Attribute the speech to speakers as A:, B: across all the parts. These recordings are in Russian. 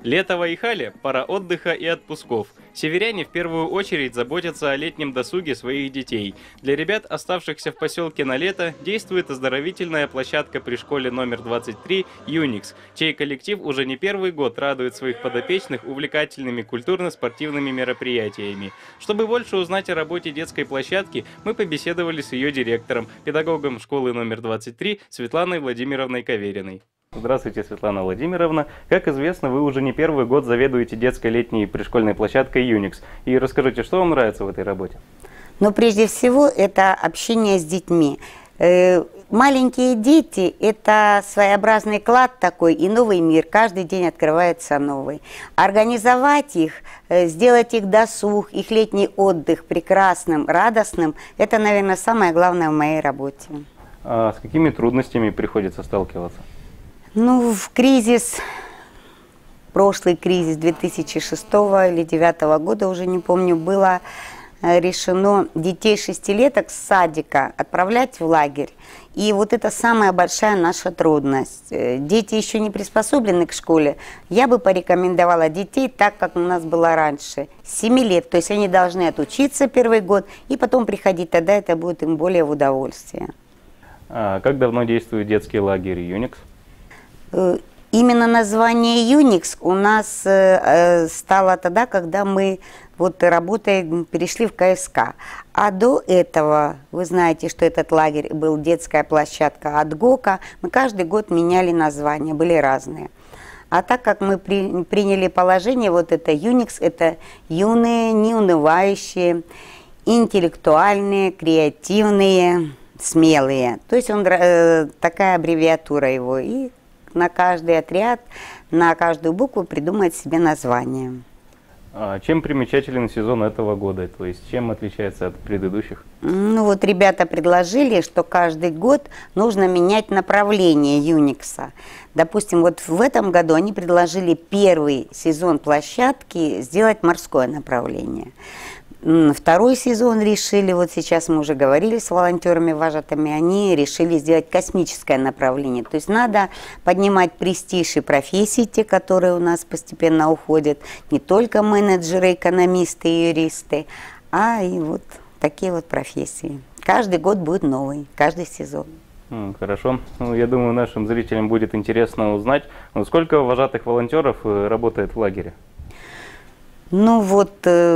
A: Лето в Айхале – пора отдыха и отпусков. Северяне в первую очередь заботятся о летнем досуге своих детей. Для ребят, оставшихся в поселке на лето, действует оздоровительная площадка при школе номер 23 «Юникс», чей коллектив уже не первый год радует своих подопечных увлекательными культурно-спортивными мероприятиями. Чтобы больше узнать о работе детской площадки, мы побеседовали с ее директором, педагогом школы номер 23 Светланой Владимировной Кавериной. Здравствуйте, Светлана Владимировна. Как известно, вы уже не первый год заведуете детской летней пришкольной площадкой «Юникс». И расскажите, что вам нравится в этой работе?
B: Ну, прежде всего, это общение с детьми. Маленькие дети – это своеобразный клад такой и новый мир. Каждый день открывается новый. Организовать их, сделать их досуг, их летний отдых прекрасным, радостным – это, наверное, самое главное в моей работе.
A: А с какими трудностями приходится сталкиваться?
B: Ну, в кризис, прошлый кризис 2006 или 2009 года, уже не помню, было решено детей шестилеток с садика отправлять в лагерь. И вот это самая большая наша трудность. Дети еще не приспособлены к школе. Я бы порекомендовала детей так, как у нас было раньше, с 7 лет. То есть они должны отучиться первый год и потом приходить, тогда это будет им более в удовольствие.
A: А как давно действует детский лагерь «Юникс»?
B: Именно название «Юникс» у нас стало тогда, когда мы перешли в КСК. А до этого, вы знаете, что этот лагерь был детская площадка от ГОКа, мы каждый год меняли названия, были разные. А так как мы приняли положение, вот это «Юникс» – это юные, неунывающие, интеллектуальные, креативные, смелые. То есть он такая аббревиатура его. И на каждый отряд, на каждую букву придумать себе название.
A: А чем примечателен сезон этого года? То есть чем отличается от предыдущих?
B: Ну вот ребята предложили, что каждый год нужно менять направление «Юникса». Допустим, вот в этом году они предложили первый сезон площадки сделать морское направление. Второй сезон решили, вот сейчас мы уже говорили с волонтерами, вожатыми, они решили сделать космическое направление. То есть надо поднимать престиж и профессии, те, которые у нас постепенно уходят, не только менеджеры, экономисты и юристы, а и вот такие вот профессии. Каждый год будет новый, каждый сезон.
A: Хорошо. Ну, я думаю, нашим зрителям будет интересно узнать, сколько вожатых волонтеров работает в лагере?
B: Ну вот...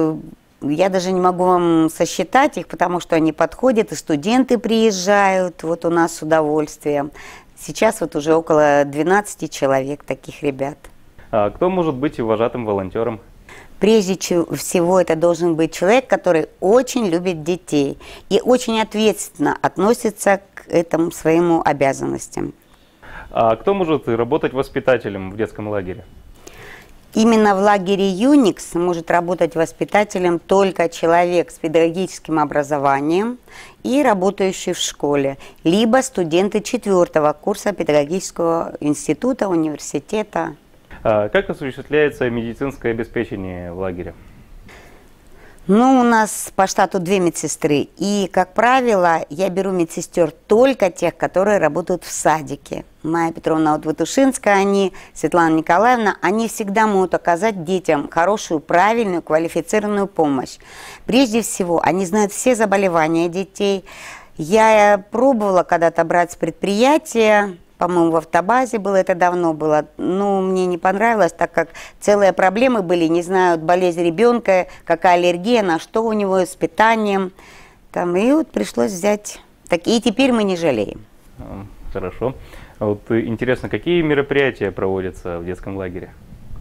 B: Я даже не могу вам сосчитать их, потому что они подходят, и студенты приезжают, вот у нас с удовольствием. Сейчас вот уже около 12 человек, таких ребят.
A: А кто может быть вожатым волонтером?
B: Прежде всего, это должен быть человек, который очень любит детей и очень ответственно относится к этому своим обязанностям.
A: А кто может работать воспитателем в детском лагере?
B: Именно в лагере «Юникс» может работать воспитателем только человек с педагогическим образованием и работающий в школе, либо студенты 4-го курса педагогического института, университета.
A: А как осуществляется медицинское обеспечение в лагере?
B: Ну, у нас по штату 2 медсестры, и, как правило, я беру медсестер только тех, которые работают в садике. Майя Петровна Ватушинская, они, Светлана Николаевна, они всегда могут оказать детям хорошую, правильную, квалифицированную помощь. Прежде всего, они знают все заболевания детей. Я пробовала когда-то брать с предприятия, по-моему, в автобазе было, это давно было, но мне не понравилось, так как целые проблемы были, не знают болезнь ребенка, какая аллергия, на что у него с питанием. Там, и вот пришлось взять такие, и теперь мы не жалеем.
A: Хорошо. А вот интересно, какие мероприятия проводятся в детском лагере?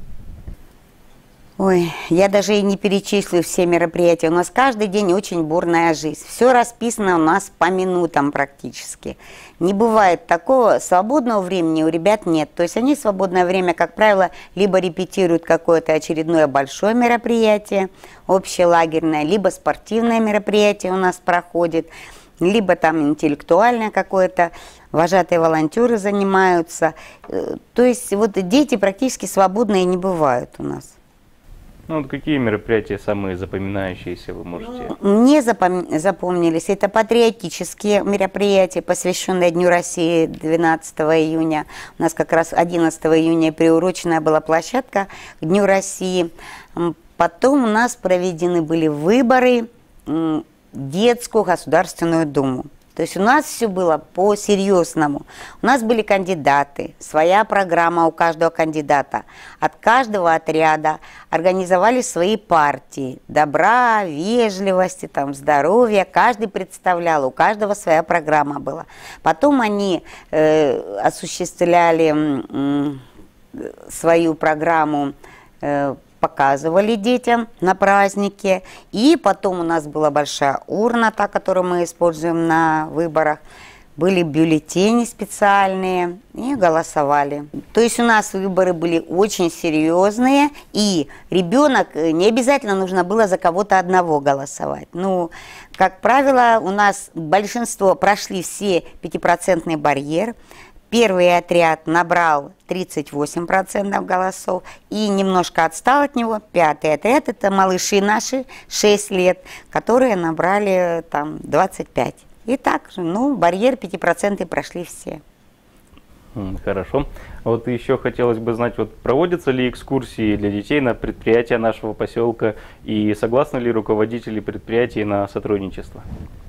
B: Ой, я даже и не перечислю все мероприятия. У нас каждый день очень бурная жизнь. Все расписано у нас по минутам практически. Не бывает такого, свободного времени у ребят нет. То есть они в свободное время, как правило, либо репетируют какое-то очередное большое мероприятие, общелагерное, либо спортивное мероприятие у нас проходит, либо там интеллектуальное какое-то, вожатые волонтеры занимаются. То есть вот дети практически свободные не бывают у нас.
A: Ну, вот какие мероприятия самые запоминающиеся вы можете?
B: Мне запомнились это патриотические мероприятия, посвященные Дню России 12 июня. У нас как раз 11 июня приуроченная была площадка к Дню России. Потом у нас проведены были выборы в Детскую Государственную Думу. То есть у нас все было по-серьезному. У нас были кандидаты, своя программа у каждого кандидата. От каждого отряда организовали свои партии. Добра, вежливости, там, здоровья. Каждый представлял, у каждого своя программа была. Потом они осуществляли свою программу, показывали детям на празднике. И потом у нас была большая урна, та, которую мы используем на выборах. Были бюллетени специальные и голосовали. То есть у нас выборы были очень серьезные, и ребенок, не обязательно нужно было за кого-то одного голосовать. Ну, как правило, у нас большинство прошли все 5% барьер. Первый отряд набрал 38% голосов и немножко отстал от него. Пятый отряд – это малыши наши, 6 лет, которые набрали там 25. И так, ну, барьер 5% прошли все.
A: Хорошо. Вот еще хотелось бы знать, вот проводятся ли экскурсии для детей на предприятия нашего поселка и согласны ли руководители предприятий на сотрудничество?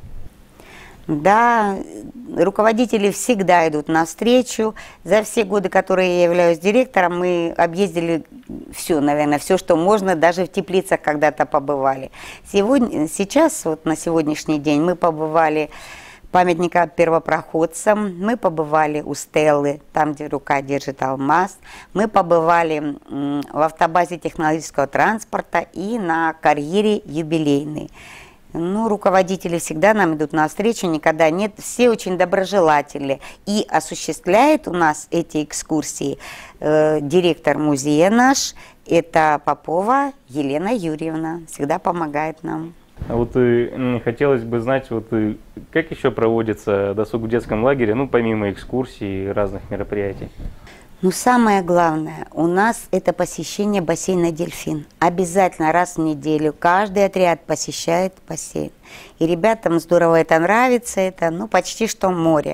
B: Да, руководители всегда идут навстречу. За все годы, которые я являюсь директором, мы объездили все, наверное, все, что можно, даже в теплицах когда-то побывали. Сейчас, вот на сегодняшний день, мы побывали в памятнике первопроходцам, мы побывали у Стеллы, там, где рука держит алмаз, мы побывали в автобазе технологического транспорта и на карьере юбилейной. Ну, руководители всегда нам идут навстречу, никогда нет, все очень доброжелательны. И осуществляет у нас эти экскурсии директор музея наш, это Попова Елена Юрьевна, всегда помогает нам.
A: А вот хотелось бы знать, вот как еще проводится досуг в детском лагере, ну, помимо экскурсий и разных мероприятий?
B: Ну, самое главное, у нас это посещение бассейна «Дельфин». Обязательно раз в неделю каждый отряд посещает бассейн. И ребятам здорово это нравится, это, ну, почти что море.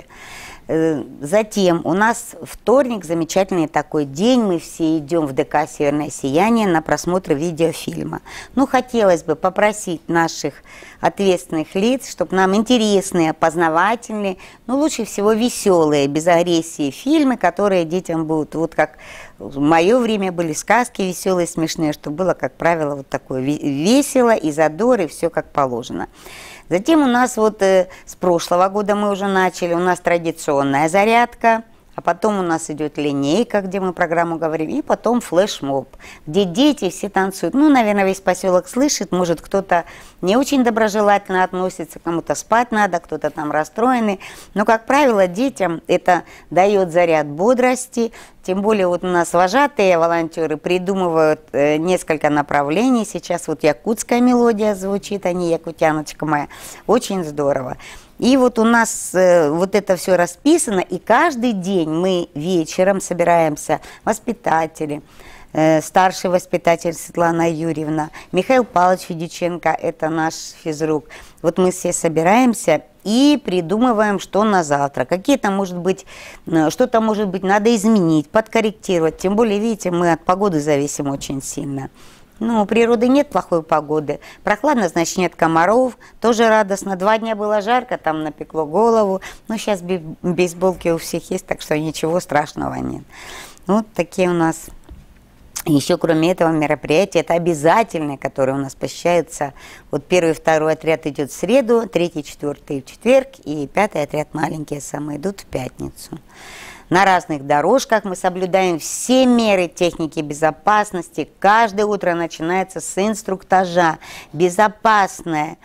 B: Затем у нас вторник, замечательный такой день, мы все идем в ДК «Северное сияние» на просмотр видеофильма. Ну, хотелось бы попросить наших ответственных лиц, чтобы нам интересные, познавательные, но лучше всего веселые, без агрессии фильмы, которые детям будут, вот как в мое время были сказки веселые, смешные, чтобы было, как правило, вот такое весело и задор, и все как положено. Затем у нас вот с прошлого года мы уже начали, у нас традиционная зарядка, а потом у нас идет линейка, где мы программу говорим, и потом флешмоб, где дети все танцуют. Ну, наверное, весь поселок слышит, может, кто-то не очень доброжелательно относится, кому-то спать надо, кто-то там расстроенный. Но, как правило, детям это дает заряд бодрости. Тем более вот у нас вожатые волонтеры придумывают несколько направлений. Сейчас вот якутская мелодия звучит, они якутяночка моя. Очень здорово. И вот у нас вот это все расписано, и каждый день мы вечером собираемся, воспитатели, старший воспитатель Светлана Юрьевна, Михаил Павлович Федюченко, это наш физрук. Вот мы все собираемся и придумываем, что на завтра. Какие-то, может быть, что-то, может быть, надо изменить, подкорректировать. Тем более, видите, мы от погоды зависим очень сильно. Ну, у природы нет плохой погоды. Прохладно, значит, нет комаров. Тоже радостно. 2 дня было жарко, там напекло голову. Но сейчас бейсболки у всех есть, так что ничего страшного нет. Вот такие у нас. Еще кроме этого мероприятия, это обязательные, которые у нас посещаются. Вот 1 и 2 отряд идет в среду, 3, 4 в четверг, и 5 отряд маленькие самые идут в пятницу. На разных дорожках мы соблюдаем все меры техники безопасности. Каждое утро начинается с инструктажа. Безопасный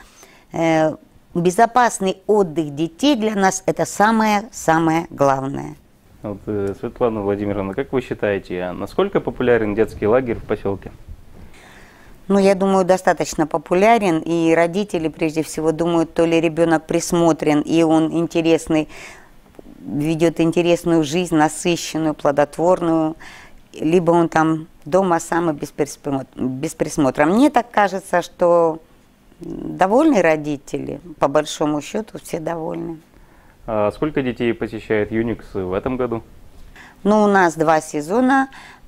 B: отдых детей для нас – это самое-самое главное.
A: Вот, Светлана Владимировна, как вы считаете, насколько популярен детский лагерь в поселке?
B: Ну, я думаю, достаточно популярен, и родители, прежде всего, думают, то ли ребенок присмотрен, и он интересный, ведет интересную жизнь, насыщенную, плодотворную, либо он там дома сам и без присмотра. Мне так кажется, что довольны родители, по большому счету все довольны.
A: А сколько детей посещает Юникс в этом году?
B: Ну, у нас 2 сезона,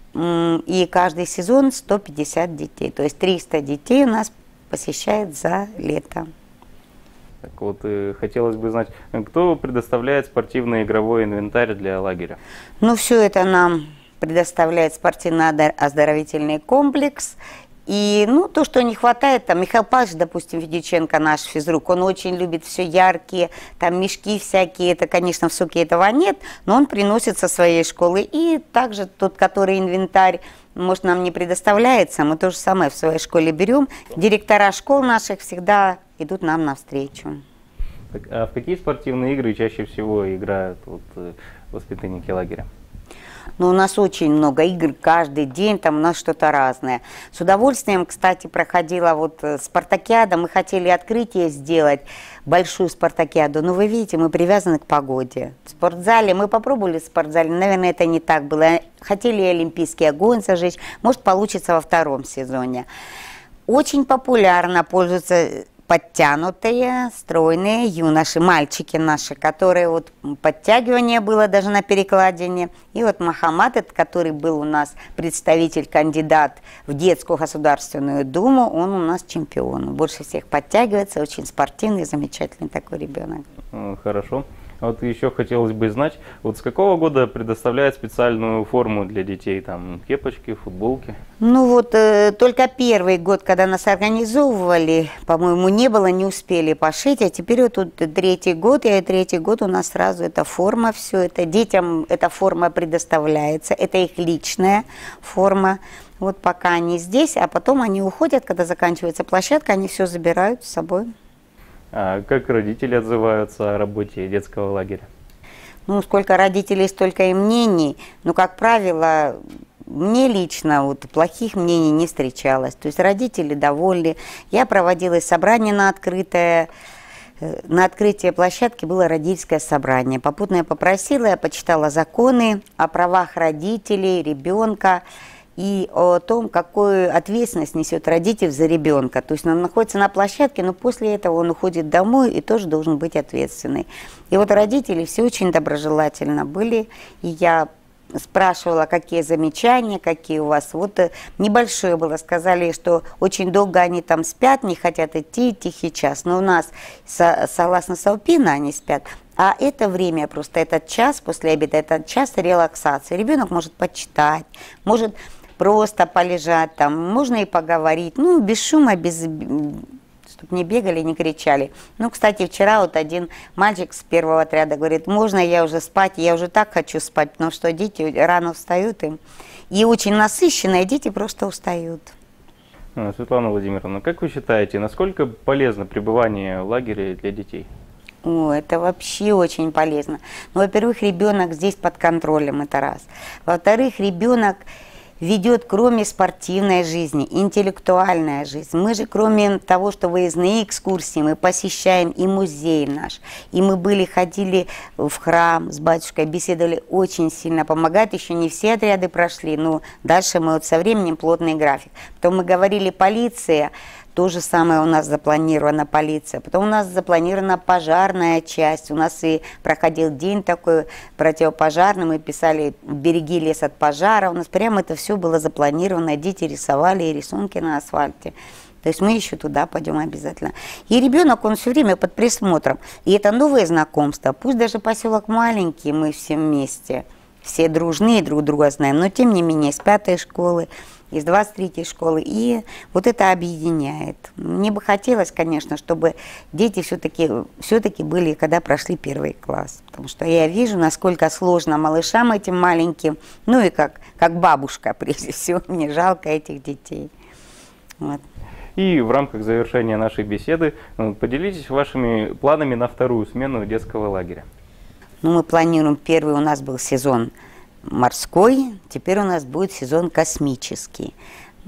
B: и каждый сезон 150 детей. То есть 300 детей у нас посещает за лето.
A: Так вот, хотелось бы знать, кто предоставляет спортивный игровой инвентарь для лагеря?
B: Ну, все это нам предоставляет спортивно-оздоровительный комплекс. И, ну, то, что не хватает, там, Михаил Павлович, допустим, Ведюченко, наш физрук, он очень любит все яркие, там, мешки всякие, это, конечно, в Суке этого нет, но он приносит со своей школы. И также тот, который инвентарь, может, нам не предоставляется, мы то же самое в своей школе берем. Директора школ наших всегда идут нам навстречу.
A: Так, а в какие спортивные игры чаще всего играют воспитанники лагеря?
B: Но у нас очень много игр, каждый день там у нас что-то разное. С удовольствием, кстати, проходила вот спартакиада, мы хотели открытие сделать, большую спартакиаду, но вы видите, мы привязаны к погоде. В спортзале, мы попробовали в спортзале, наверное, это не так было. Хотели олимпийский огонь зажечь, может, получится во 2-м сезоне. Очень популярно пользуются подтянутые, стройные юноши, мальчики наши, которые вот подтягивание было даже на перекладине. И вот Махамад, этот, который был у нас представитель, кандидат в детскую государственную думу, он у нас чемпион. Больше всех подтягивается, очень спортивный, замечательный такой ребенок.
A: Хорошо. Вот еще хотелось бы знать, вот с какого года предоставляют специальную форму для детей, там кепочки, футболки?
B: Ну вот только первый год, когда нас организовывали, по-моему, не было, не успели пошить, а теперь вот тут 3-й год, и 3-й год у нас сразу эта форма, все это, детям эта форма предоставляется, это их личная форма. Вот пока они здесь, а потом они уходят, когда заканчивается площадка, они все забирают с собой.
A: А как родители отзываются о работе детского лагеря?
B: Ну, сколько родителей, столько и мнений. Но, как правило, мне лично вот плохих мнений не встречалось. То есть родители довольны. Я проводила собрание на открытое. На открытии площадки было родительское собрание. Попутно я попросила, я почитала законы о правах родителей, ребенка. И о том, какую ответственность несет родитель за ребенка. То есть он находится на площадке, но после этого он уходит домой и тоже должен быть ответственный. И вот родители все очень доброжелательно были, и я спрашивала, какие замечания, какие у вас. Вот небольшое было, сказали, что очень долго они там спят, не хотят идти, тихий час. Но у нас, согласно Саупина, они спят. А это время, просто этот час после обеда, это час релаксации. Ребенок может почитать, может просто полежать там, можно и поговорить, ну, без шума, чтобы не бегали, не кричали. Ну, кстати, вчера вот один мальчик с 1-го отряда говорит, можно я уже спать, я уже так хочу спать, потому что дети рано встают и очень насыщенные, дети просто устают.
A: Светлана Владимировна, как вы считаете, насколько полезно пребывание в лагере для детей?
B: О, это вообще очень полезно. Ну, во-первых, ребенок здесь под контролем, это раз. Во-вторых, ребенок ведет, кроме спортивной жизни, интеллектуальная жизнь. Мы же, кроме того, что выездные экскурсии, мы посещаем и музей наш. И мы ходили в храм с батюшкой, беседовали, очень сильно помогает. Еще не все отряды прошли, но дальше мы вот со временем плотный график. Потом мы говорили, полиция. То же самое у нас запланирована полиция. Потом у нас запланирована пожарная часть. У нас и проходил день такой противопожарный. Мы писали «Береги лес от пожара». У нас прямо это все было запланировано. Дети рисовали и рисунки на асфальте. То есть мы еще туда пойдем обязательно. И ребенок, он все время под присмотром. И это новые знакомства. Пусть даже поселок маленький, мы все вместе. Все дружные, друг друга знаем. Но тем не менее, с 5-й школы, из 23-й школы, и вот это объединяет. Мне бы хотелось, конечно, чтобы дети все-таки были, когда прошли 1-й класс, потому что я вижу, насколько сложно малышам этим маленьким, ну и как бабушка, прежде всего, мне жалко этих детей. Вот.
A: И в рамках завершения нашей беседы поделитесь вашими планами на 2-ю смену детского лагеря.
B: Ну, мы планируем, 1-й у нас был сезон морской, теперь у нас будет сезон космический. Ну,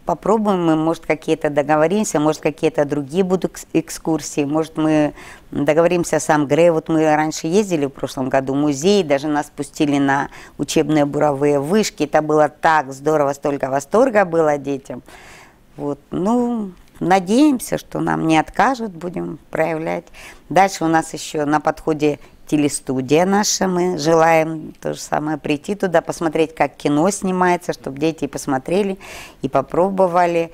B: попробуем мы, может, какие-то договоримся, может, какие-то другие будут экскурсии, может, мы договоримся с Амгре. Вот мы раньше ездили в прошлом году в музей, даже нас пустили на учебные буровые вышки. Это было так здорово, столько восторга было детям. Вот, ну, надеемся, что нам не откажут, будем проявлять. Дальше у нас еще на подходе телестудия наша, мы желаем то же самое прийти туда, посмотреть, как кино снимается, чтобы дети посмотрели и попробовали.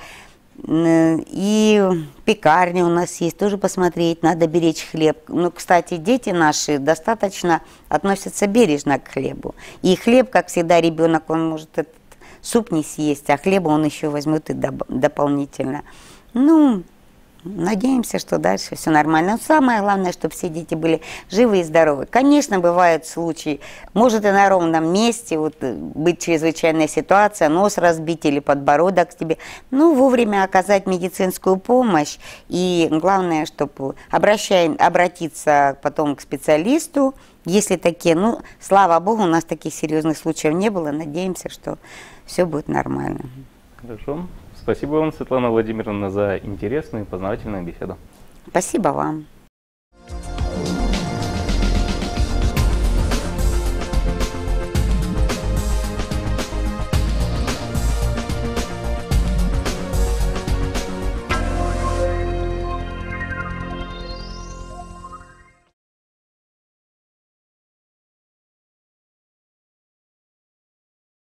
B: И пекарня у нас есть, тоже посмотреть, надо беречь хлеб. Ну, кстати, дети наши достаточно относятся бережно к хлебу. И хлеб, как всегда, ребенок, он может этот суп не съесть, а хлеба он еще возьмет и дополнительно. Ну, надеемся, что дальше все нормально. Но самое главное, чтобы все дети были живы и здоровы. Конечно, бывают случаи, может и на ровном месте, вот, быть чрезвычайная ситуация, нос разбить или подбородок к тебе. Ну, вовремя оказать медицинскую помощь. И главное, чтобы обратиться потом к специалисту, если такие, ну, слава богу, у нас таких серьезных случаев не было. Надеемся, что все будет нормально.
A: Хорошо. Спасибо вам, Светлана Владимировна, за интересную и познавательную беседу.
B: Спасибо вам.